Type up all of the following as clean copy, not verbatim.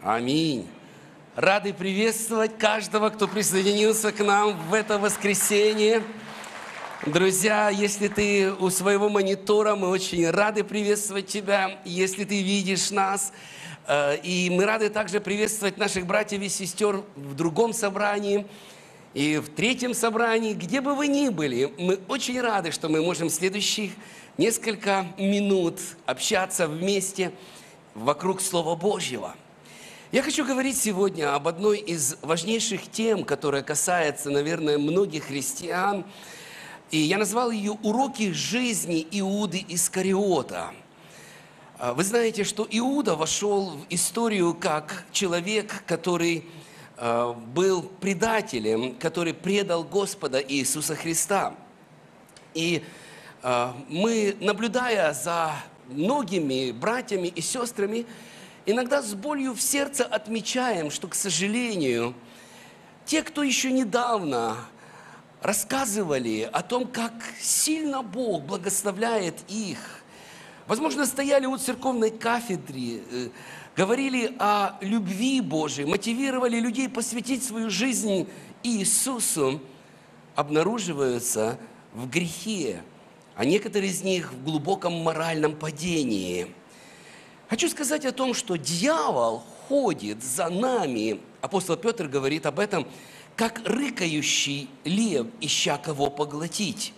Аминь. Рады приветствовать каждого, кто присоединился к нам в это воскресенье. Друзья, если ты у своего монитора, мы очень рады приветствовать тебя, если ты видишь нас. И мы рады также приветствовать наших братьев и сестер в другом собрании и в третьем собрании, где бы вы ни были. Мы очень рады, что мы можем следующих несколько минут общаться вместе вокруг Слова Божьего. Я хочу говорить сегодня об одной из важнейших тем, которая касается, наверное, многих христиан. И я назвал ее «Уроки жизни Иуды Искариота». Вы знаете, что Иуда вошел в историю как человек, который был предателем, который предал Господа Иисуса Христа. И мы, наблюдая за многими братьями и сестрами, иногда с болью в сердце отмечаем, что, к сожалению, те, кто еще недавно рассказывали о том, как сильно Бог благословляет их, возможно, стояли у церковной кафедры, говорили о любви Божией, мотивировали людей посвятить свою жизнь Иисусу, обнаруживаются в грехе, а некоторые из них в глубоком моральном падении. Хочу сказать о том, что дьявол ходит за нами, апостол Петр говорит об этом, как рыкающий лев, ища кого поглотить.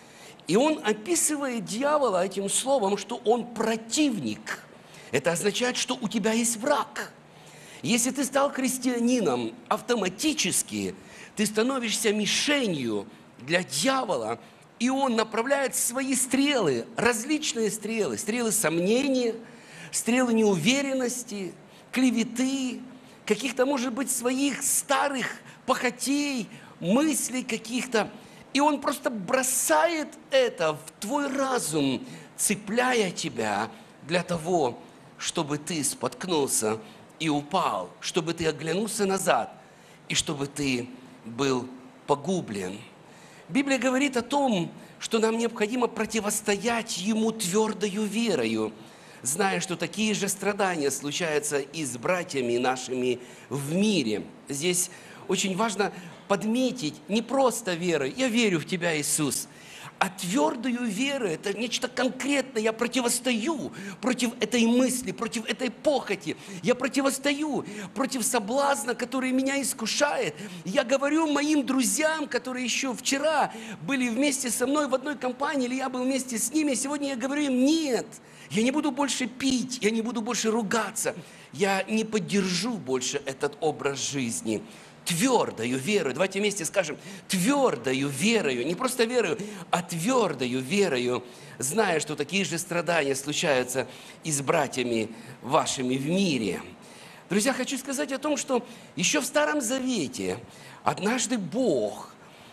И он описывает дьявола этим словом, что он противник. Это означает, что у тебя есть враг. Если ты стал христианином, автоматически ты становишься мишенью для дьявола, и он направляет свои стрелы, различные стрелы, стрелы сомнения, стрелы неуверенности, клеветы, каких-то, может быть, своих старых похотей, мыслей каких-то. И он просто бросает это в твой разум, цепляя тебя для того, чтобы ты споткнулся и упал, чтобы ты оглянулся назад и чтобы ты был погублен. Библия говорит о том, что нам необходимо противостоять ему твердою верою, зная, что такие же страдания случаются и с братьями нашими в мире. Здесь очень важно подметить не просто верой, я верю в Тебя, Иисус, а твердую веру, это нечто конкретное. Я противостою против этой мысли, против этой похоти. Я противостою против соблазна, который меня искушает. Я говорю моим друзьям, которые еще вчера были вместе со мной в одной компании, или я был вместе с ними, сегодня я говорю им: нет, я не буду больше пить, я не буду больше ругаться, я не поддержу больше этот образ жизни. Твердою верою, давайте вместе скажем, твердою верою, не просто верою, а твердою верою, зная, что такие же страдания случаются и с братьями вашими в мире. Друзья, хочу сказать о том, что еще в Старом Завете однажды Бог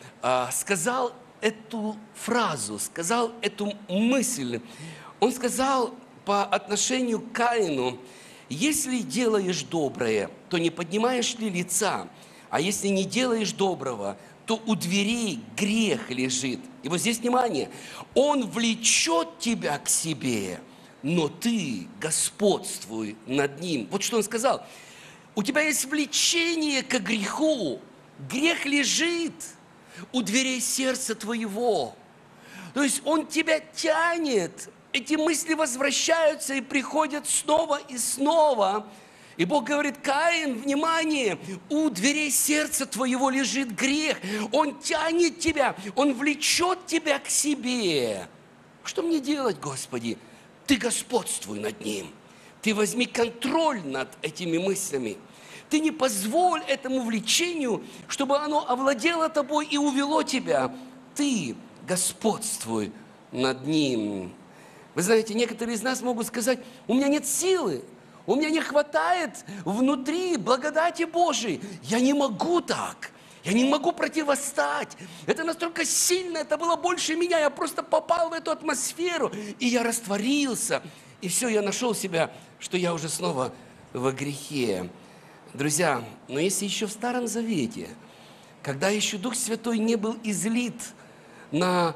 сказал эту фразу, сказал эту мысль. Он сказал по отношению к Каину: если делаешь доброе, то не поднимаешь ли лица? А если не делаешь доброго, то у дверей грех лежит. И вот здесь внимание. Он влечет тебя к себе, но ты господствуй над ним. Вот что он сказал. У тебя есть влечение к греху. Грех лежит у дверей сердца твоего. То есть он тебя тянет. Эти мысли возвращаются и приходят снова и снова. И Бог говорит: Каин, внимание, у дверей сердца твоего лежит грех. Он тянет тебя, он влечет тебя к себе. Что мне делать, Господи? Ты господствуй над ним. Ты возьми контроль над этими мыслями. Ты не позволь этому влечению, чтобы оно овладело тобой и увело тебя. Ты господствуй над ним. Вы знаете, некоторые из нас могут сказать: у меня нет силы. У меня не хватает внутри благодати Божией. Я не могу так. Я не могу противостать. Это настолько сильно, это было больше меня. Я просто попал в эту атмосферу, и я растворился. И все, я нашел себя, что я уже снова во грехе. Друзья, но если еще в Старом Завете, когда еще Дух Святой не был излит на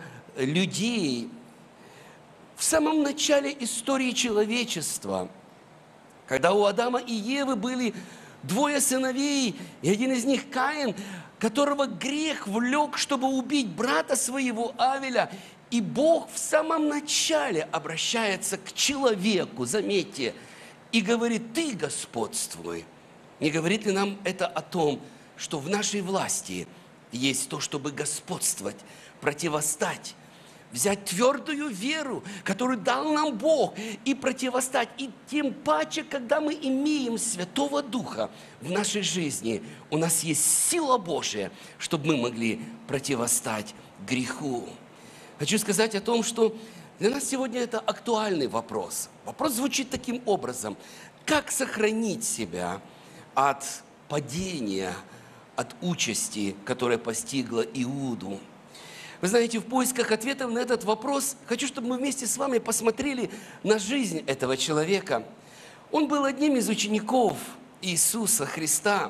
людей, в самом начале истории человечества, Когда у Адама и Евы были двое сыновей, и один из них Каин, которого грех влек, чтобы убить брата своего Авеля. И Бог в самом начале обращается к человеку, заметьте, и говорит: ты господствуй. Не говорит ли нам это о том, что в нашей власти есть то, чтобы господствовать, противостать, взять твердую веру, которую дал нам Бог, и противостать. И тем паче, когда мы имеем Святого Духа в нашей жизни, у нас есть сила Божия, чтобы мы могли противостать греху. Хочу сказать о том, что для нас сегодня это актуальный вопрос. Вопрос звучит таким образом: как сохранить себя от падения, от участи, которая постигла Иуду? Вы знаете, в поисках ответов на этот вопрос хочу, чтобы мы вместе с вами посмотрели на жизнь этого человека. Он был одним из учеников Иисуса Христа.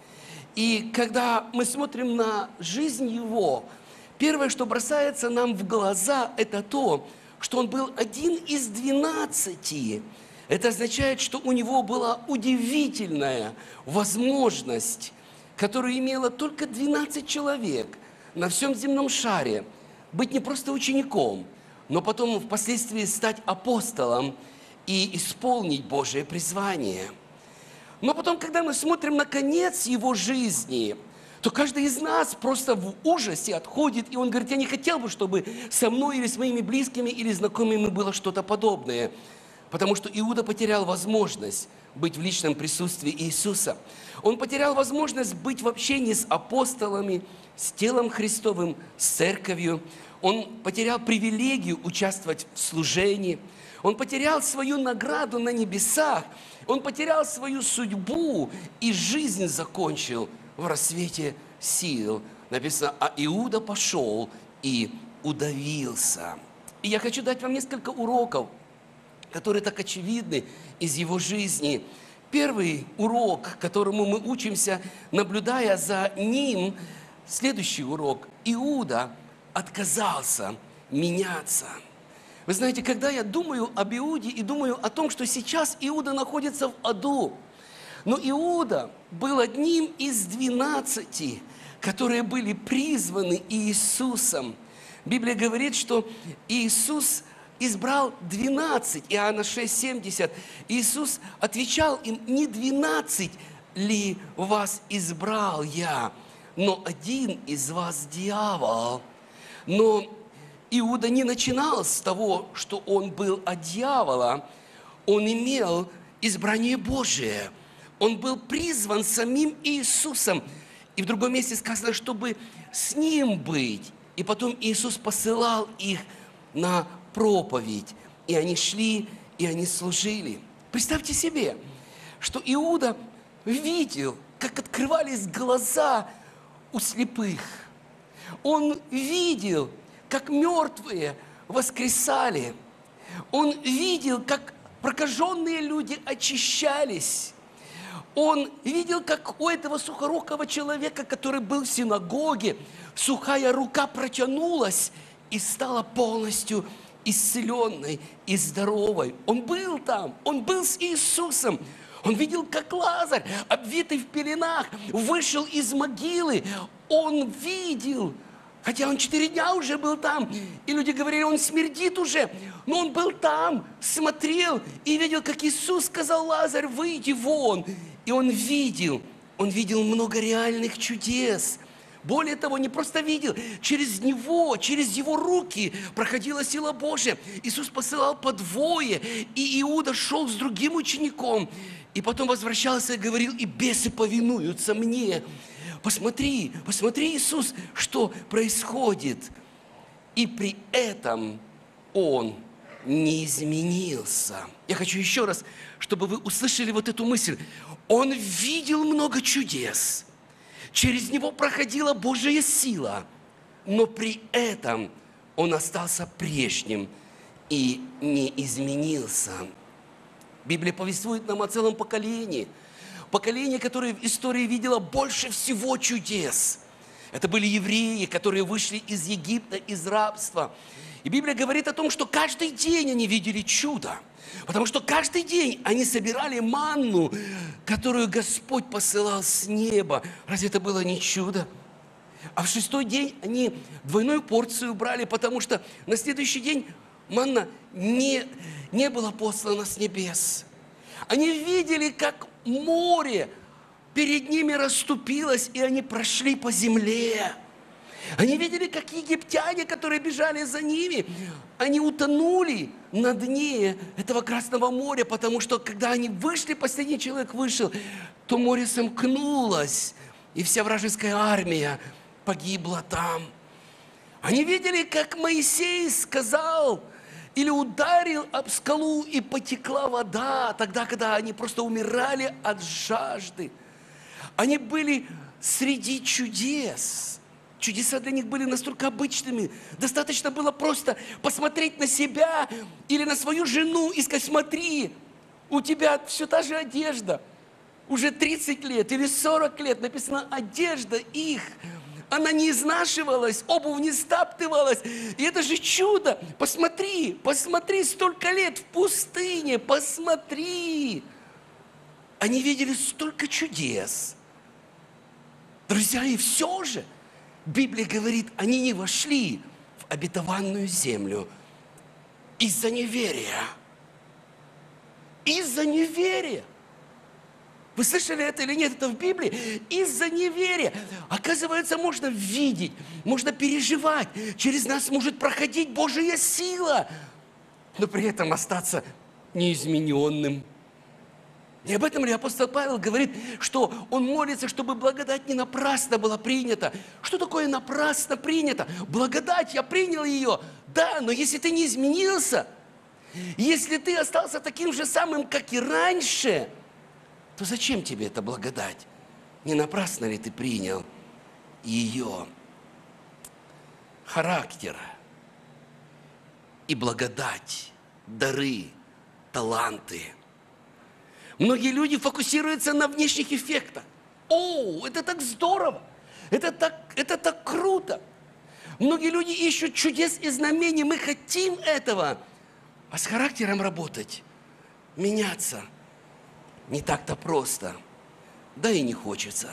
И когда мы смотрим на жизнь его, первое, что бросается нам в глаза, это то, что он был один из 12. Это означает, что у него была удивительная возможность, которую имело только 12 человек на всем земном шаре, быть не просто учеником, но потом впоследствии стать апостолом и исполнить Божие призвание. Но потом, когда мы смотрим на конец его жизни, то каждый из нас просто в ужасе отходит, и он говорит: я не хотел бы, чтобы со мной или с моими близкими или знакомыми было что-то подобное. Потому что Иуда потерял возможность быть в личном присутствии Иисуса. Он потерял возможность быть в общении с апостолами, с телом Христовым, с церковью. Он потерял привилегию участвовать в служении. Он потерял свою награду на небесах. Он потерял свою судьбу и жизнь закончил в рассвете сил. Написано: а Иуда пошел и удавился. И я хочу дать вам несколько уроков, которые так очевидны из его жизни. Первый урок, которому мы учимся, наблюдая за ним, следующий урок: Иуда отказался меняться. Вы знаете, когда я думаю об Иуде и думаю о том, что сейчас Иуда находится в аду, но Иуда был одним из 12, которые были призваны Иисусом. Библия говорит, что Иисус избрал 12, Иоанна 6:70. Иисус отвечал им: не 12 ли вас избрал я, но один из вас дьявол. Но Иуда не начинал с того, что он был от дьявола. Он имел избрание Божие. Он был призван самим Иисусом. И в другом месте сказано, чтобы с ним быть. И потом Иисус посылал их на проповедь. И они шли, и они служили. Представьте себе, что Иуда видел, как открывались глаза у слепых. Он видел, как мертвые воскресали. Он видел, как прокаженные люди очищались. Он видел, как у этого сухорукого человека, который был в синагоге, сухая рука протянулась и стала полностью исцеленной и здоровой. Он был там, он был с Иисусом. Он видел, как Лазарь, обвитый в пеленах, вышел из могилы. Он видел, хотя он 4 дня уже был там, и люди говорили: он смердит уже. Но он был там, смотрел и видел, как Иисус сказал: Лазарь, выйди вон. И он видел много реальных чудес. Более того, не просто видел, через него, через его руки проходила сила Божия. Иисус посылал по двое, и Иуда шел с другим учеником. И потом возвращался и говорил: и бесы повинуются мне. Посмотри, Иисус, что происходит. И при этом он не изменился. Я хочу еще раз, чтобы вы услышали вот эту мысль. Он видел много чудес. Через него проходила Божья сила. Но при этом он остался прежним и не изменился. Библия повествует нам о целом поколении. Поколение, которое в истории видело больше всего чудес. Это были евреи, которые вышли из Египта, из рабства. И Библия говорит о том, что каждый день они видели чудо. Потому что каждый день они собирали манну, которую Господь посылал с неба. Разве это было не чудо? А в 6-й день они двойную порцию брали, потому что на следующий день манна не была послана с небес. Они видели, как море перед ними расступилось, и они прошли по земле. Они видели, как египтяне, которые бежали за ними, они утонули на дне этого Красного моря, потому что, когда они вышли, последний человек вышел, то море сомкнулось, и вся вражеская армия погибла там. Они видели, как Моисей сказал или ударил об скалу, и потекла вода, тогда, когда они просто умирали от жажды. Они были среди чудес. Чудеса для них были настолько обычными. Достаточно было просто посмотреть на себя или на свою жену и сказать: смотри, у тебя все та же одежда. Уже 30 лет или 40 лет написано одежда их. Она не изнашивалась, обувь не стаптывалась. И это же чудо. Посмотри, посмотри, столько лет в пустыне, посмотри. Они видели столько чудес. Друзья, и все же Библия говорит, они не вошли в обетованную землю из-за неверия. Из-за неверия. Вы слышали это или нет? Это в Библии. Из-за неверия. Оказывается, можно видеть, можно переживать. Через нас может проходить Божья сила, но при этом остаться неизмененным. И об этом ли апостол Павел говорит, что он молится, чтобы благодать не напрасно была принята. Что такое напрасно принята? Благодать, я принял ее. Да, но если ты не изменился, если ты остался таким же самым, как и раньше, то зачем тебе эта благодать? Не напрасно ли ты принял ее? Характер и благодать, дары, таланты. Многие люди фокусируются на внешних эффектах. О, это так здорово! Это так круто! Многие люди ищут чудес и знамений. Мы хотим этого. А с характером работать, меняться не так-то просто. Да и не хочется.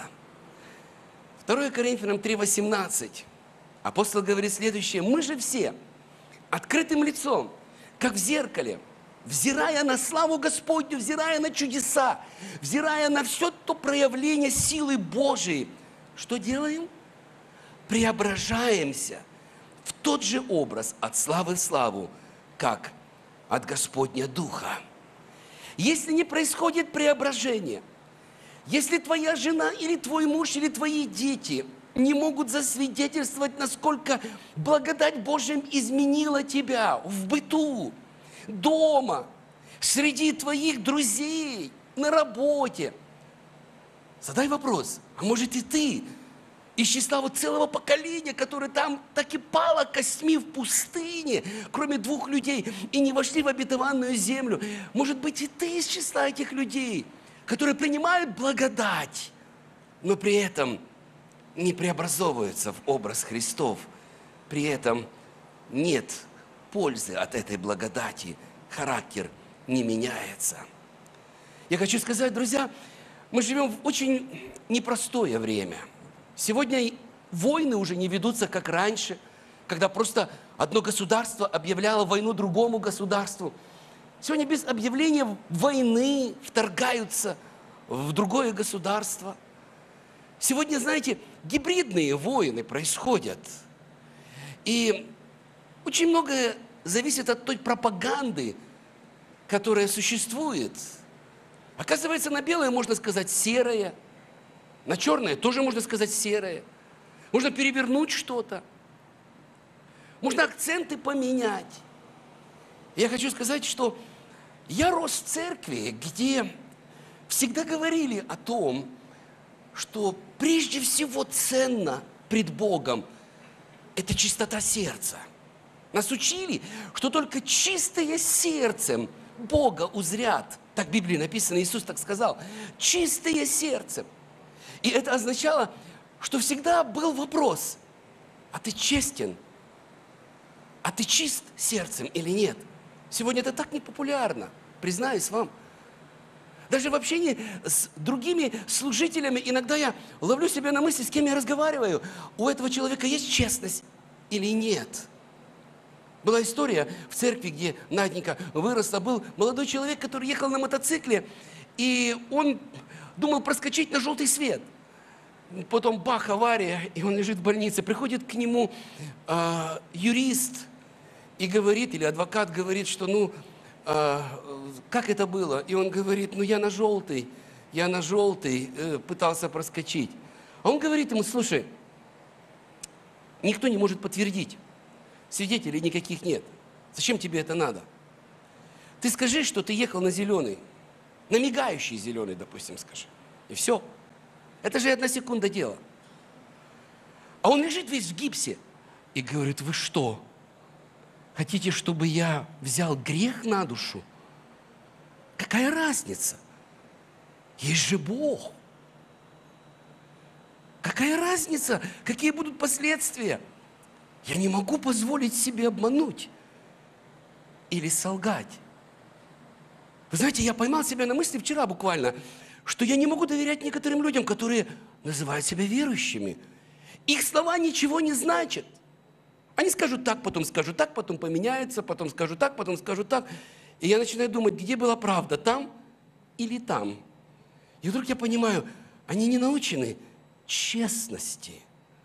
2 Коринфянам 3:18. Апостол говорит следующее. Мы же все открытым лицом, как в зеркале, взирая на славу Господню, взирая на чудеса, взирая на все то проявление силы Божией, что делаем? Преображаемся в тот же образ от славы в славу, как от Господня Духа. Если не происходит преображение, если твоя жена или твой муж или твои дети не могут засвидетельствовать, насколько благодать Божья изменила тебя в быту, дома, среди твоих друзей, на работе. Задай вопрос, а может и ты из числа вот целого поколения, которое там так и пало костьми в пустыне, кроме 2 людей, и не вошли в обетованную землю. Может быть и ты из числа этих людей, которые принимают благодать, но при этом не преобразовываются в образ Христов. При этом нет пользы от этой благодати, характер не меняется. Я хочу сказать, друзья, мы живем в очень непростое время. Сегодня войны уже не ведутся, как раньше, когда просто одно государство объявляло войну другому государству. Сегодня без объявления войны вторгаются в другое государство. Сегодня, знаете, гибридные войны происходят. И очень многое зависит от той пропаганды, которая существует. Оказывается, на белое можно сказать серое, на черное тоже можно сказать серое. Можно перевернуть что-то. Можно акценты поменять. Я хочу сказать, что я рос в церкви, где всегда говорили о том, что прежде всего ценно пред Богом это чистота сердца. Нас учили, что только чистые сердцем Бога узрят. Так в Библии написано, Иисус так сказал. Чистые сердцем. И это означало, что всегда был вопрос, а ты честен? А ты чист сердцем или нет? Сегодня это так непопулярно. признаюсь вам. Даже в общении с другими служителями иногда я ловлю себя на мысли, с кем я разговариваю. У этого человека есть честность или нет? Была история в церкви, где Наденька выросла. Был молодой человек, который ехал на мотоцикле, и он думал проскочить на желтый свет. Потом бах, авария, и он лежит в больнице. Приходит к нему юрист и говорит, или адвокат говорит, что как это было? И он говорит, я на желтый пытался проскочить. А он говорит ему, слушай, никто не может подтвердить, свидетелей никаких нет. Зачем тебе это надо? Ты скажи, что ты ехал на зеленый, на мигающий зеленый, допустим, скажи. И все. Это же 1 секунда дела. А он лежит весь в гипсе и говорит, вы что? Хотите, чтобы я взял грех на душу? Какая разница? Есть же Бог. Какая разница? Какие будут последствия? Я не могу позволить себе обмануть или солгать. Вы знаете, я поймал себя на мысли вчера буквально, что я не могу доверять некоторым людям, которые называют себя верующими. Их слова ничего не значат. Они скажут так, потом поменяются, потом скажут так, потом скажут так. И я начинаю думать, где была правда, там или там. И вдруг я понимаю, они не научены честности.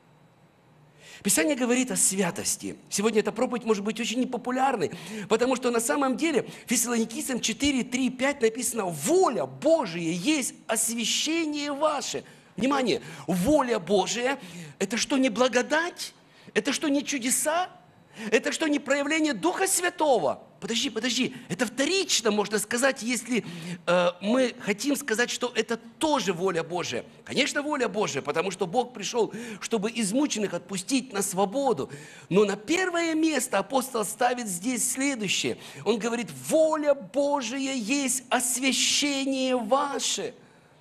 Писание говорит о святости. Сегодня эта проповедь может быть очень непопулярной, потому что на самом деле в Фессалоникийцам 4, 3, 5 написано, воля Божия есть освящение ваше. Внимание, воля Божия – это что, не благодать? Это что, не чудеса? Это что, не проявление Духа Святого? Подожди, это вторично, можно сказать, если мы хотим сказать, что это тоже воля Божия. Конечно, воля Божия, потому что Бог пришел, чтобы измученных отпустить на свободу. Но на первое место апостол ставит здесь следующее. Он говорит, воля Божия есть освящение ваше.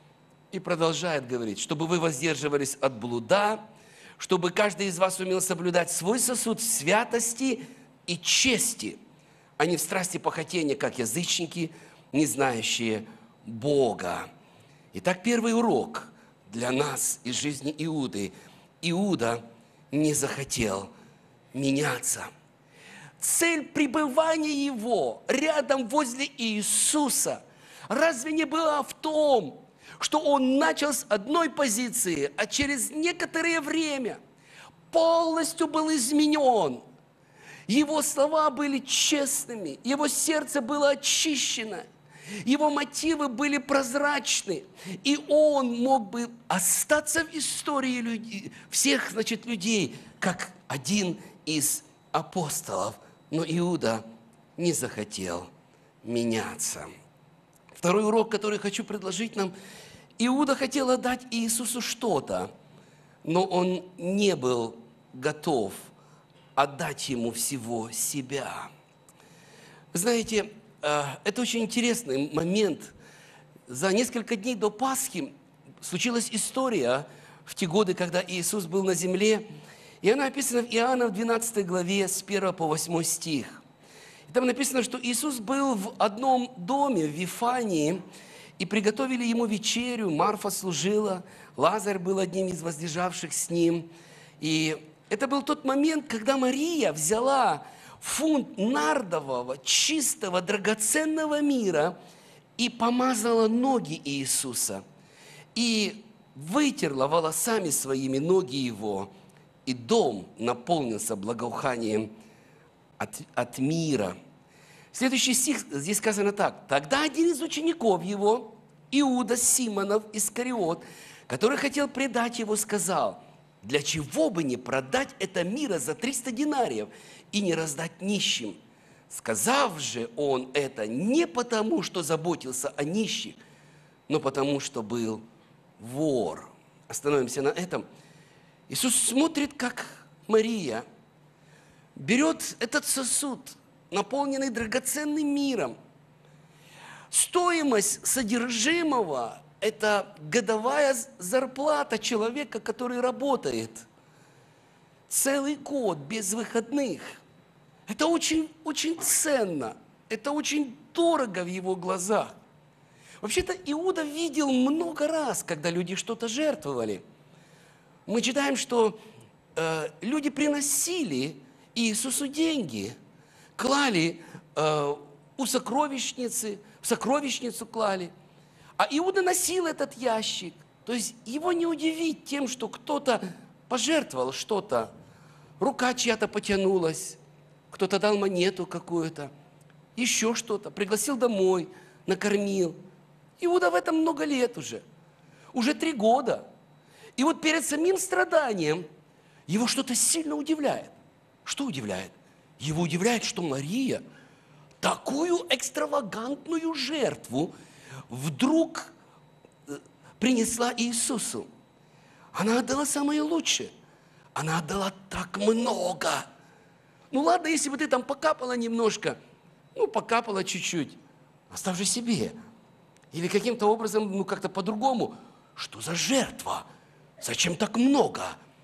И продолжает говорить, чтобы вы воздерживались от блуда, чтобы каждый из вас умел соблюдать свой сосуд в святости и чести, а не в страсти похотения, как язычники, не знающие Бога. Итак, первый урок для нас из жизни Иуды. Иуда не захотел меняться. Цель пребывания его рядом возле Иисуса разве не была в том, что он начал с одной позиции, а через некоторое время полностью был изменен. Его слова были честными, его сердце было очищено, его мотивы были прозрачны, и он мог бы остаться в истории всех, людей, как один из апостолов. Но Иуда не захотел меняться. Второй урок, который хочу предложить нам. Иуда хотел отдать Иисусу что-то, но он не был готов отдать Ему всего себя. Знаете, это очень интересный момент. За несколько дней до Пасхи случилась история в те годы, когда Иисус был на земле. И она описана в Иоанна в 12 главе с 1 по 8 стих. И там написано, что Иисус был в одном доме в Вифании, и приготовили Ему вечерю, Марфа служила, Лазарь был одним из возлежавших с Ним. И это был тот момент, когда Мария взяла фунт нардового, чистого, драгоценного мира и помазала ноги Иисуса, и вытерла волосами своими ноги Его, и дом наполнился благоуханием от мира. Следующий стих, здесь сказано так. Тогда один из учеников Его, Иуда Симонов Искариот, который хотел предать Его, сказал, для чего бы не продать это мира за 300 динариев и не раздать нищим? Сказав же он это не потому, что заботился о нищих, но потому, что был вор. Остановимся на этом. Иисус смотрит, как Мария берет этот сосуд, наполненный драгоценным миром. Стоимость содержимого – это годовая зарплата человека, который работает целый год без выходных. Это очень, очень ценно. это очень дорого в его глазах. Вообще-то Иуда видел много раз, когда люди что-то жертвовали. Мы читаем, что люди приносили Иисусу деньги, клали у сокровищницы, в сокровищницу клали. А Иуда носил этот ящик. То есть его не удивить тем, что кто-то пожертвовал что-то, рука чья-то потянулась, кто-то дал монету какую-то, еще что-то, пригласил домой, накормил. Иуда в этом много лет уже 3 года. И вот перед самим страданием его что-то сильно удивляет. Что удивляет? Его удивляет, что Мария такую экстравагантную жертву вдруг принесла Иисусу. Она отдала самое лучшее. Она отдала так много. Ну ладно, если бы ты там покапала немножко, покапала чуть-чуть, оставь же себе. Или каким-то образом, как-то по-другому. Что за жертва? Зачем так много?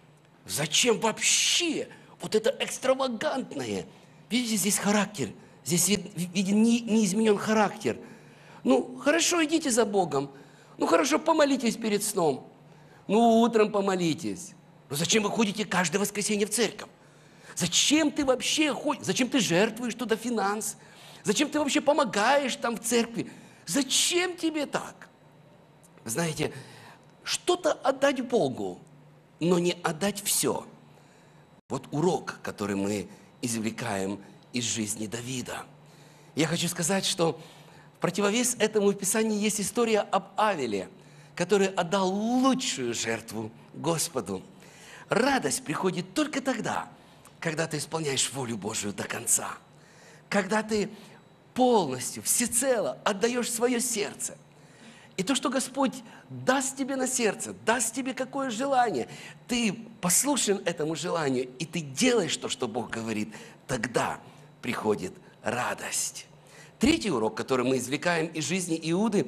Зачем вообще вот это экстравагантное? Видите, здесь характер. Здесь виден неизменен характер. Хорошо, идите за Богом. Хорошо, помолитесь перед сном. Утром помолитесь. Но зачем вы ходите каждое воскресенье в церковь? Зачем ты вообще ходишь? Зачем ты жертвуешь туда финанс? Зачем ты вообще помогаешь там в церкви? Зачем тебе так? Знаете, что-то отдать Богу, но не отдать все. Вот урок, который мы извлекаем из жизни Давида. Я хочу сказать, что в противовес этому в Писании есть история об Авеле, который отдал лучшую жертву Господу. Радость приходит только тогда, когда ты исполняешь волю Божию до конца. Когда ты полностью, всецело отдаешь свое сердце. И то, что Господь даст тебе на сердце, даст тебе какое желание, ты послушен этому желанию, и ты делаешь то, что Бог говорит, тогда приходит радость. Третий урок, который мы извлекаем из жизни Иуды,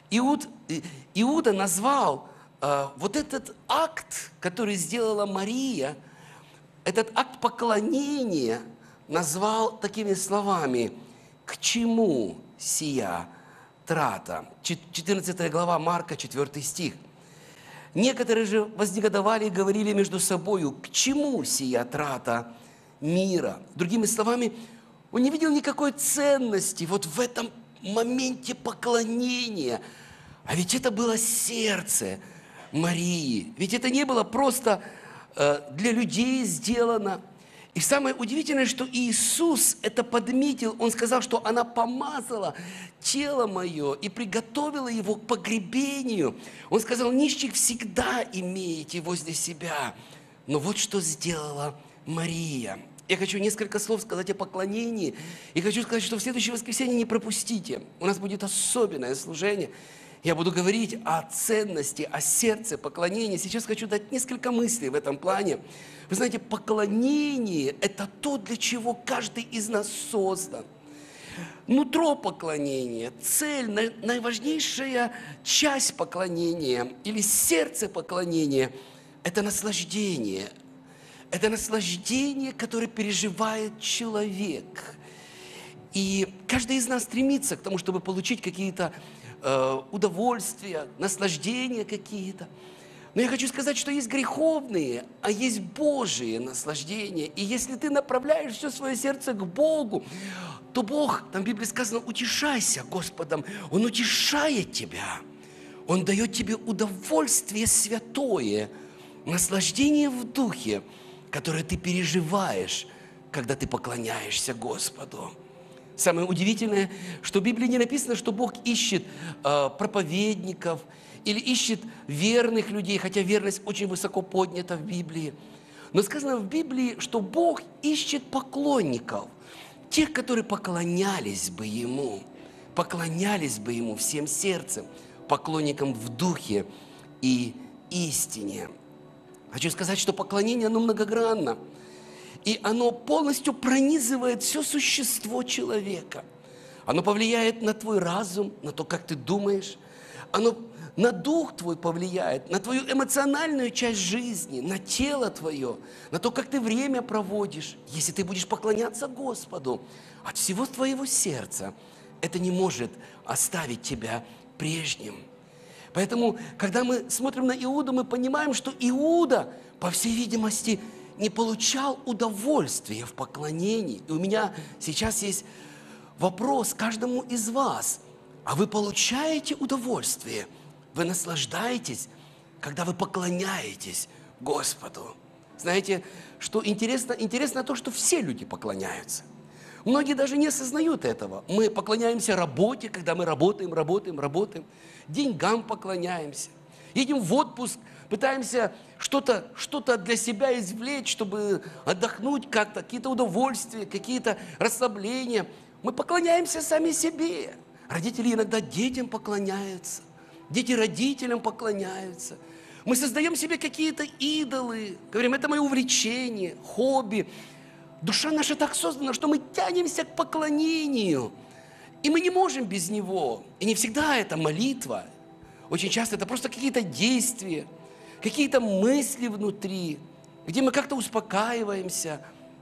Иуда назвал вот этот акт, который сделала Мария, этот акт поклонения, назвал такими словами: «К чему сия трата?» 14 глава Марка, 4 стих. Некоторые же вознегодовали и говорили между собою: «К чему сия трата мира?» Другими словами, он не видел никакой ценности вот в этом моменте поклонения. А ведь это было сердце Марии. Ведь это не было просто для людей сделано. И самое удивительное, что Иисус это подметил. Он сказал, что она помазала тело мое и приготовила его к погребению. Он сказал: нищих всегда имеете возле себя. Но вот что сделала Мария. Я хочу несколько слов сказать о поклонении. И хочу сказать, что в следующее воскресенье не пропустите. У нас будет особенное служение. Я буду говорить о ценности, о сердце поклонения. Сейчас хочу дать несколько мыслей в этом плане. Вы знаете, поклонение – это то, для чего каждый из нас создан. Нутро поклонения, цель, наиважнейшая часть поклонения или сердце поклонения – это наслаждение. Это наслаждение, которое переживает человек. И каждый из нас стремится к тому, чтобы получить какие-то удовольствия, наслаждения какие-то. Но я хочу сказать, что есть греховные, а есть Божие наслаждения. И если ты направляешь все свое сердце к Богу, то Бог, там в Библии сказано: утешайся Господом. Он утешает тебя. Он дает тебе удовольствие святое, наслаждение в духе, которое ты переживаешь, когда ты поклоняешься Господу. Самое удивительное, что в Библии не написано, что Бог ищет проповедников или ищет верных людей, хотя верность очень высоко поднята в Библии. Но сказано в Библии, что Бог ищет поклонников, тех, которые поклонялись бы Ему всем сердцем, поклонникам в духе и истине. Хочу сказать, что поклонение, оно многогранно. И оно полностью пронизывает все существо человека. Оно повлияет на твой разум, на то, как ты думаешь. Оно на дух твой повлияет, на твою эмоциональную часть жизни, на тело твое, на то, как ты время проводишь. Если ты будешь поклоняться Господу от всего твоего сердца, это не может оставить тебя прежним. Поэтому, когда мы смотрим на Иуду, мы понимаем, что Иуда, по всей видимости, не получал удовольствия в поклонении. И у меня сейчас есть вопрос каждому из вас. А вы получаете удовольствие? Вы наслаждаетесь, когда вы поклоняетесь Господу? Знаете, что интересно? Интересно то, что все люди поклоняются. Многие даже не осознают этого. Мы поклоняемся работе, когда мы работаем. Деньгам поклоняемся. Едем в отпуск, пытаемся что-то для себя извлечь, чтобы отдохнуть как-то, какие-то удовольствия, какие-то расслабления. Мы поклоняемся сами себе. Родители иногда детям поклоняются. Дети родителям поклоняются. Мы создаем себе какие-то идолы. Говорим, это мое увлечение, хобби. Душа наша так создана, что мы тянемся к поклонению. И мы не можем без него. И не всегда это молитва. Очень часто это просто какие-то действия, какие-то мысли внутри, где мы как-то успокаиваемся.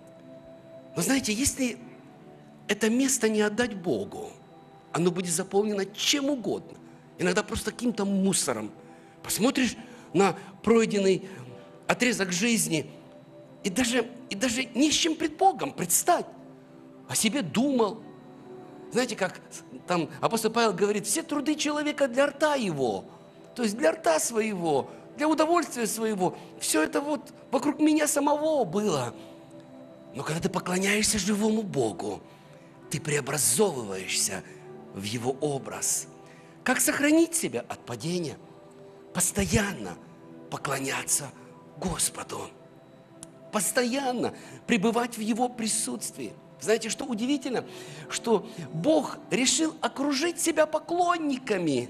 Но знаете, если это место не отдать Богу, оно будет заполнено чем угодно. Иногда просто каким-то мусором. Посмотришь на пройденный отрезок жизни и даже не с чем пред Богом предстать. О себе думал. Знаете, как там апостол Павел говорит, все труды человека для рта его, то есть для рта своего, для удовольствия своего. Все это вот вокруг меня самого было. Но когда ты поклоняешься живому Богу, ты преобразовываешься в Его образ. Как сохранить себя от падения? Постоянно поклоняться Господу. Постоянно пребывать в Его присутствии. Знаете, что удивительно? Что Бог решил окружить себя поклонниками.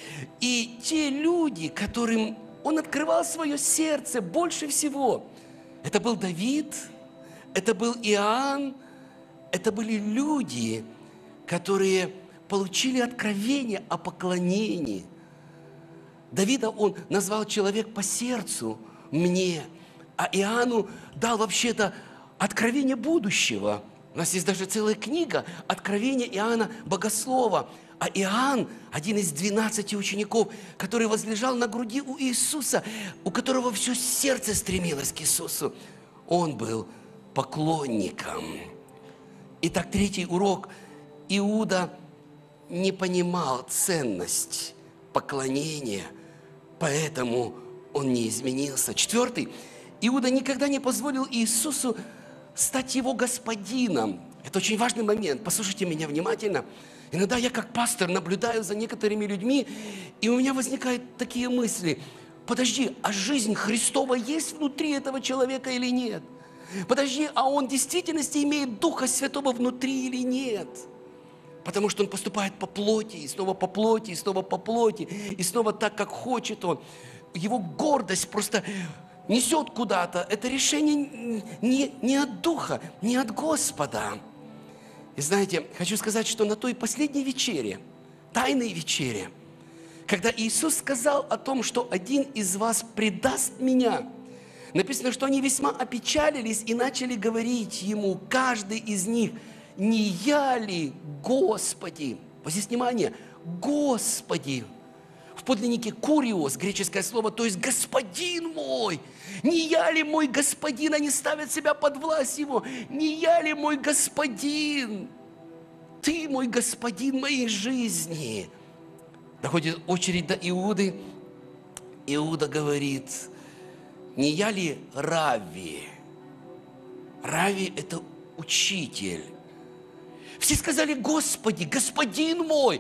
И те люди, которым Он открывал свое сердце больше всего, это был Давид, это был Иоанн, это были люди, которые получили откровение о поклонении. Давида Он назвал человек по сердцу мне, а Иоанну дал вообще-то откровение будущего. У нас есть даже целая книга «Откровение Иоанна Богослова». А Иоанн, один из 12 учеников, который возлежал на груди у Иисуса, у которого все сердце стремилось к Иисусу, он был поклонником. Итак, третий урок. Иуда не понимал ценность поклонения, поэтому он не изменился. Четвертый. Иуда никогда не позволил Иисусу стать его господином. Это очень важный момент. Послушайте меня внимательно. Иногда я как пастор наблюдаю за некоторыми людьми, и у меня возникают такие мысли. Подожди, а жизнь Христова есть внутри этого человека или нет? Подожди, а он в действительности имеет Духа Святого внутри или нет? Потому что он поступает по плоти, и снова по плоти, и снова по плоти, и снова так, как хочет он. Его гордость просто несет куда-то. Это решение не от Духа, не от Господа. И знаете, хочу сказать, что на той последней вечере, тайной вечере, когда Иисус сказал о том, что один из вас предаст меня, написано, что они весьма опечалились и начали говорить Ему, каждый из них, не я ли, Господи? Вот здесь внимание, Господи. В подлиннике «куриос» греческое слово, то есть «господин мой». Не я ли мой господин? Они ставят себя под власть Его. Не я ли мой господин? Ты мой господин моей жизни. Доходит очередь до Иуды. Иуда говорит, не я ли Равви? Равви – это учитель. Все сказали, Господи, господин мой.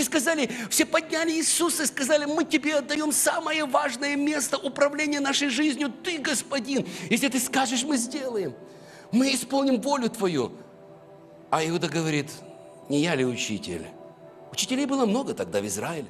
Все подняли Иисуса и сказали, мы тебе отдаем самое важное место управления нашей жизнью. Ты, господин. Если ты скажешь, мы сделаем. Мы исполним волю твою. А Иуда говорит, не я ли учитель? Учителей было много тогда в Израиле.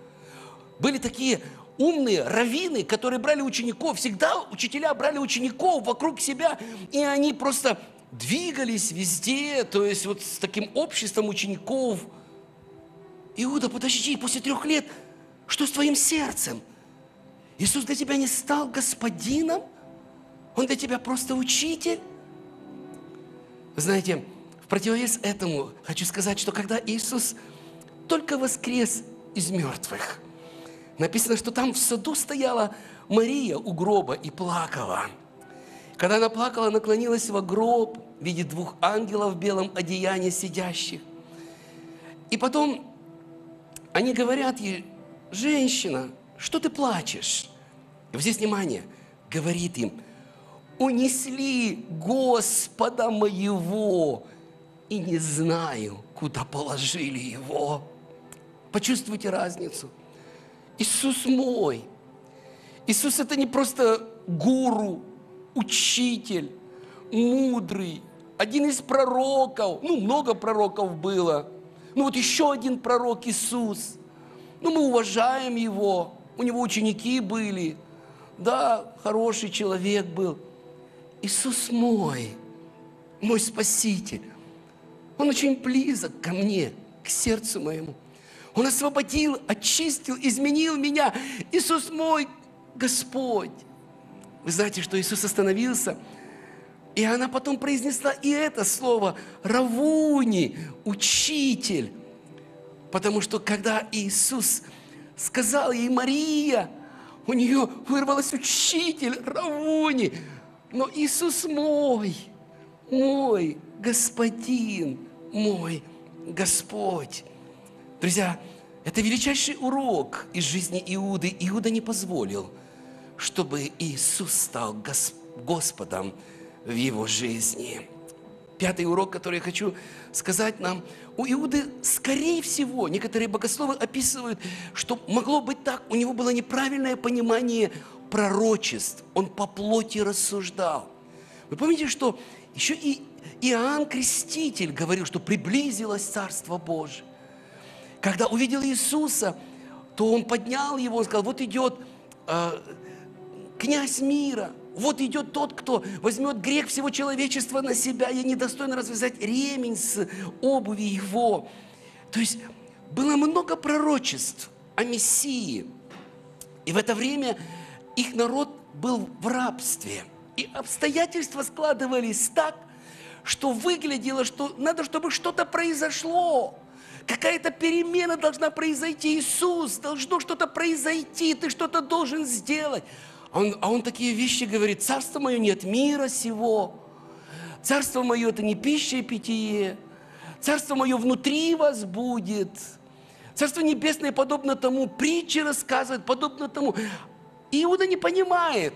Были такие умные раввины, которые брали учеников. Всегда учителя брали учеников вокруг себя, и они просто двигались везде, то есть вот с таким обществом учеников. Иуда, подожди, после 3 лет Что с твоим сердцем? Иисус для тебя не стал господином? Он для тебя просто учитель? Вы знаете, в противовес этому хочу сказать, что когда Иисус только воскрес из мертвых, написано, что там в саду стояла Мария у гроба и плакала. Когда она плакала, наклонилась во гроб, видит двух ангелов в белом одеянии сидящих. И потом они говорят ей: женщина, что ты плачешь? И вот здесь внимание, говорит им: унесли Господа моего, и не знаю, куда положили его. Почувствуйте разницу. Иисус мой. Иисус – это не просто гуру, учитель, мудрый, один из пророков. Много пророков было. Вот еще один пророк Иисус. Мы уважаем его. У него ученики были. Да, хороший человек был. Иисус мой Спаситель. Он очень близок ко мне, к сердцу моему. Он освободил, очистил, изменил меня. Иисус мой Господь. Вы знаете, что Иисус остановился, и она потом произнесла и это слово «равуни», «учитель». Потому что когда Иисус сказал ей «Мария», у нее вырвалось «учитель», «равуни». Но Иисус мой Господин, мой Господь. Друзья, это величайший урок из жизни Иуды. Иуда не позволил, чтобы Иисус стал Господом в его жизни. Пятый урок, который я хочу сказать нам. У Иуды, скорее всего, некоторые богословы описывают, что могло быть так, у него было неправильное понимание пророчеств. Он по плоти рассуждал. Вы помните, что еще и Иоанн Креститель говорил, что приблизилось Царство Божие. Когда увидел Иисуса, то он поднял его, он сказал: вот идет князь мира, вот идет тот, кто возьмет грех всего человечества на себя, я недостойно развязать ремень с обуви его. То есть было много пророчеств о Мессии. И в это время их народ был в рабстве. И обстоятельства складывались так, что выглядело, что надо, чтобы что-то произошло. Какая-то перемена должна произойти. Иисус, должно что-то произойти, ты что-то должен сделать. А он такие вещи говорит: царство мое не от мира сего. Царство мое – это не пища и питье. Царство мое внутри вас будет. Царство небесное подобно тому, притчи рассказывает, подобно тому. Иуда не понимает.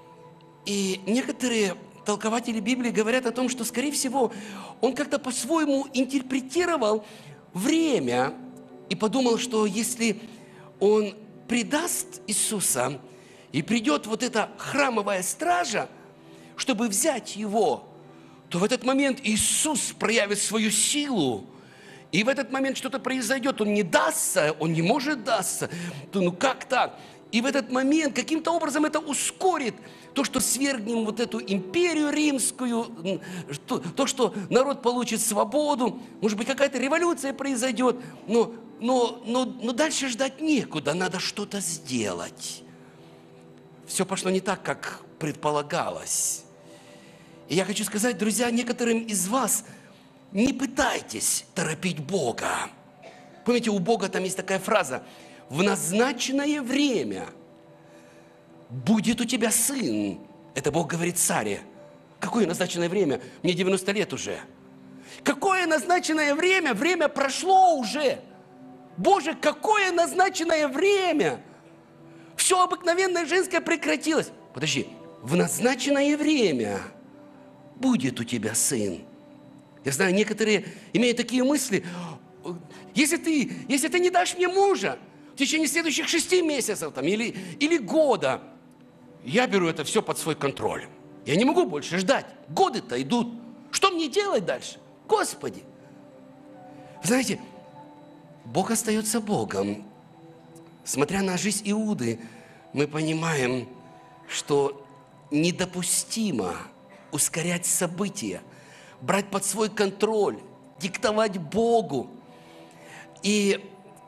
И некоторые толкователи Библии говорят о том, что, скорее всего, он как-то по-своему интерпретировал время и подумал, что если он предаст Иисуса и придет вот эта храмовая стража, чтобы взять его, то в этот момент Иисус проявит свою силу, и в этот момент что-то произойдет. Он не дастся, он не может даться. Ну как так? И в этот момент каким-то образом это ускорит то, что свергнем вот эту империю римскую, то, что народ получит свободу, может быть, какая-то революция произойдет, но дальше ждать некуда, надо что-то сделать. Все пошло не так, как предполагалось. И я хочу сказать, друзья, некоторым из вас: не пытайтесь торопить Бога. Помните, у Бога там есть такая фраза: в назначенное время будет у тебя сын. Это Бог говорит Саре. Какое назначенное время? Мне 90 лет уже. Какое назначенное время? Время прошло уже. Боже, какое назначенное время? Все обыкновенное женское прекратилось. Подожди, в назначенное время будет у тебя сын. Я знаю, некоторые имеют такие мысли: если ты не дашь мне мужа в течение следующих 6 месяцев или года, я беру это все под свой контроль. Я не могу больше ждать. Годы-то идут. Что мне делать дальше? Господи! Знаете, Бог остается Богом. Смотря на жизнь Иуды, мы понимаем, что недопустимо ускорять события, брать под свой контроль, диктовать Богу. И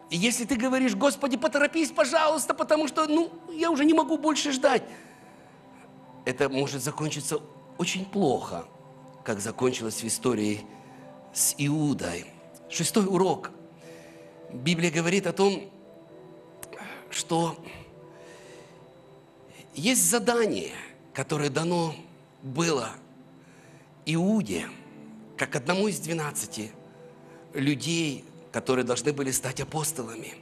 И если ты говоришь: Господи, поторопись, пожалуйста, потому что, я уже не могу больше ждать, это может закончиться очень плохо, как закончилось в истории с Иудой. 6-й урок. Библия говорит о том, что есть задание, которое дано было Иуде, как одному из 12 людей, которые должны были стать апостолами.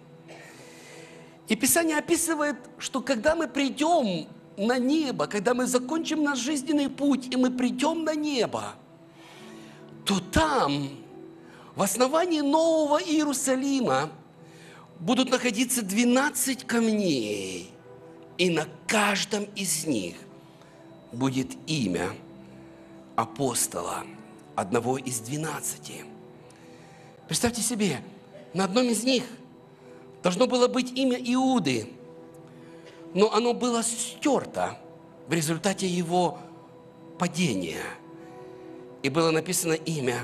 И Писание описывает, что когда мы придем на небо, когда мы закончим наш жизненный путь, и мы придем на небо, то там, в основании Нового Иерусалима, будут находиться 12 камней, и на каждом из них будет имя апостола, одного из 12. Представьте себе, на одном из них должно было быть имя Иуды, но оно было стерто в результате его падения. И было написано имя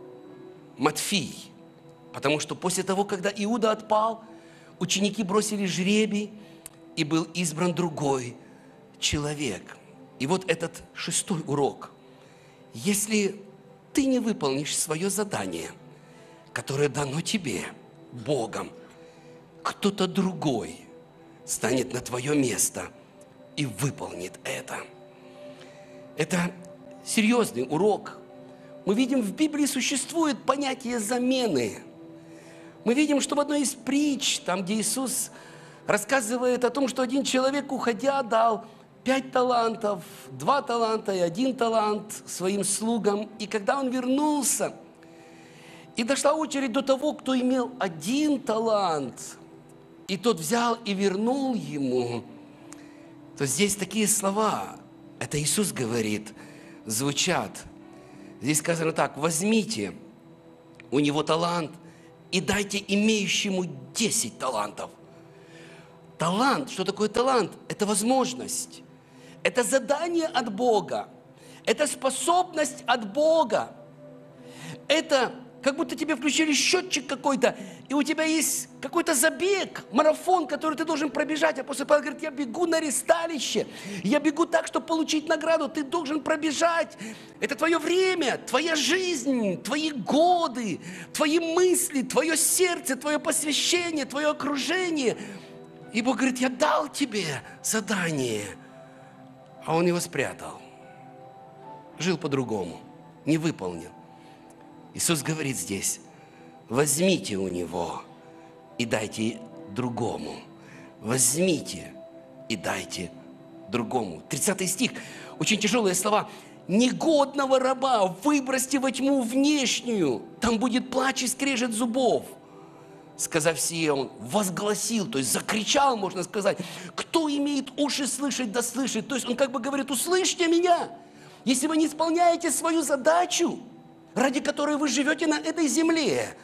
Матфий, потому что после того, когда Иуда отпал, ученики бросили жребий, и был избран другой человек. И вот этот 6-й урок. Если ты не выполнишь свое задание, которое дано тебе Богом, кто-то другой станет на твое место и выполнит это. Это серьезный урок. Мы видим, в Библии существует понятие замены. Мы видим, что в одной из притч, там, где Иисус рассказывает о том, что один человек, уходя, дал 5 талантов, 2 таланта и 1 талант своим слугам. И когда он вернулся, и дошла очередь до того, кто имел 1 талант, и тот взял и вернул ему, то здесь такие слова, это Иисус говорит, звучат. Здесь сказано так: возьмите у него талант и дайте имеющему 10 талантов. Талант, что такое талант? Это возможность, это задание от Бога, это способность от Бога, это как будто тебе включили счетчик какой-то, и у тебя есть какой-то забег, марафон, который ты должен пробежать. Апостол Павел говорит: я бегу на ресталище, я бегу так, чтобы получить награду. Ты должен пробежать. Это твое время, твоя жизнь, твои годы, твои мысли, твое сердце, твое посвящение, твое окружение. И Бог говорит: я дал тебе задание, а он его спрятал. Жил по-другому, не выполнил. Иисус говорит здесь: возьмите у него и дайте другому. Возьмите и дайте другому. 30 стих, очень тяжелые слова. Негодного раба выбросьте во тьму внешнюю, там будет плач и скрежет зубов. Сказав сие, он возгласил, то есть закричал, можно сказать: кто имеет уши слышать, да слышит. То есть он как бы говорит: услышьте меня, если вы не исполняете свою задачу, ради которой вы живете на этой земле,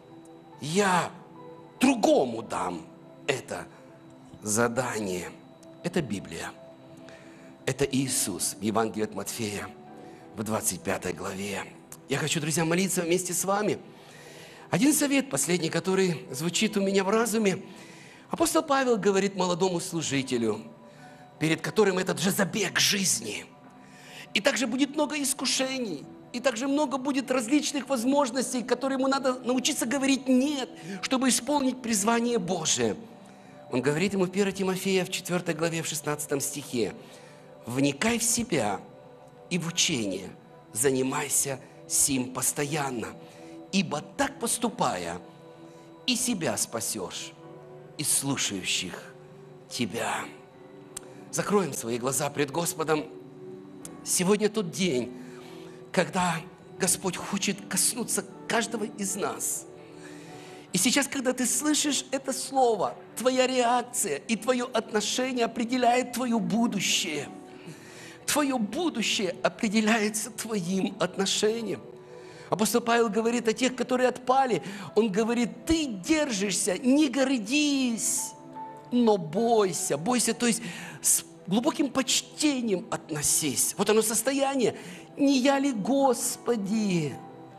я другому дам это задание. Это Библия. Это Иисус в Евангелии от Матфея в 25 главе. Я хочу, друзья, молиться вместе с вами. Один совет последний, который звучит у меня в разуме. Апостол Павел говорит молодому служителю, перед которым этот же забег жизни. И также будет много искушений. И также много будет различных возможностей, которые ему надо научиться говорить «нет», чтобы исполнить призвание Божие. Он говорит ему в 1 Тимофея в 4 главе в 16 стихе: «Вникай в себя и в учение, занимайся сим постоянно, ибо так поступая, и себя спасешь, и слушающих тебя». Закроем свои глаза пред Господом. Сегодня тот день, когда Господь хочет коснуться каждого из нас. И сейчас, когда ты слышишь это слово, твоя реакция и твое отношение определяет твое будущее. Твое будущее определяется твоим отношением. Апостол Павел говорит о тех, которые отпали. Он говорит: ты держишься, не гордись, но бойся. Бойся, то есть с глубоким почтением относись. Вот оно состояние. Не я ли, Господи?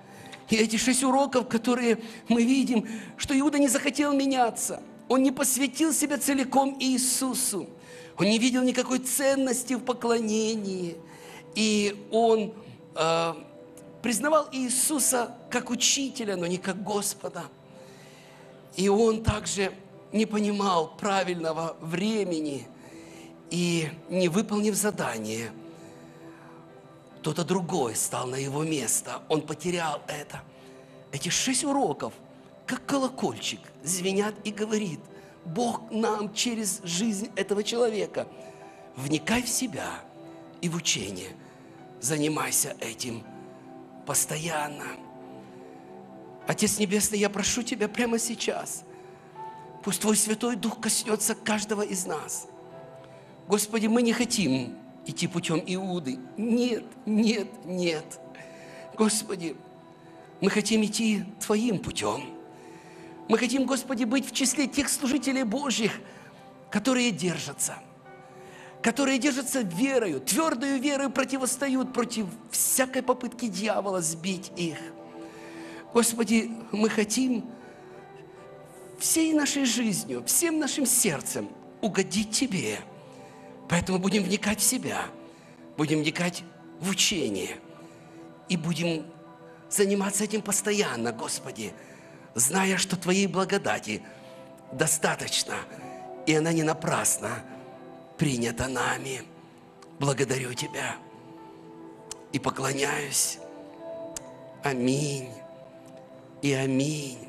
И эти 6 уроков, которые мы видим, что Иуда не захотел меняться. Он не посвятил себя целиком Иисусу. Он не видел никакой ценности в поклонении. И он признавал Иисуса как учителя, но не как Господа. И он также не понимал правильного времени. И не выполнив задание, кто-то другой стал на его место. Он потерял это. Эти 6 уроков, как колокольчик, звенят и говорит: Бог нам через жизнь этого человека. Вникай в себя и в учение. Занимайся этим постоянно. Отец Небесный, я прошу Тебя прямо сейчас. Пусть Твой Святой Дух коснется каждого из нас. Господи, мы не хотим идти путем Иуды. Нет, нет, нет. Господи, мы хотим идти Твоим путем. Мы хотим, Господи, быть в числе тех служителей Божьих, которые держатся верою, твердою верою противостоят против всякой попытки дьявола сбить их. Господи, мы хотим всей нашей жизнью, всем нашим сердцем угодить Тебе. Поэтому будем вникать в себя, будем вникать в учение и будем заниматься этим постоянно, Господи, зная, что Твоей благодати достаточно, и она не напрасно принята нами. Благодарю Тебя и поклоняюсь. Аминь и аминь.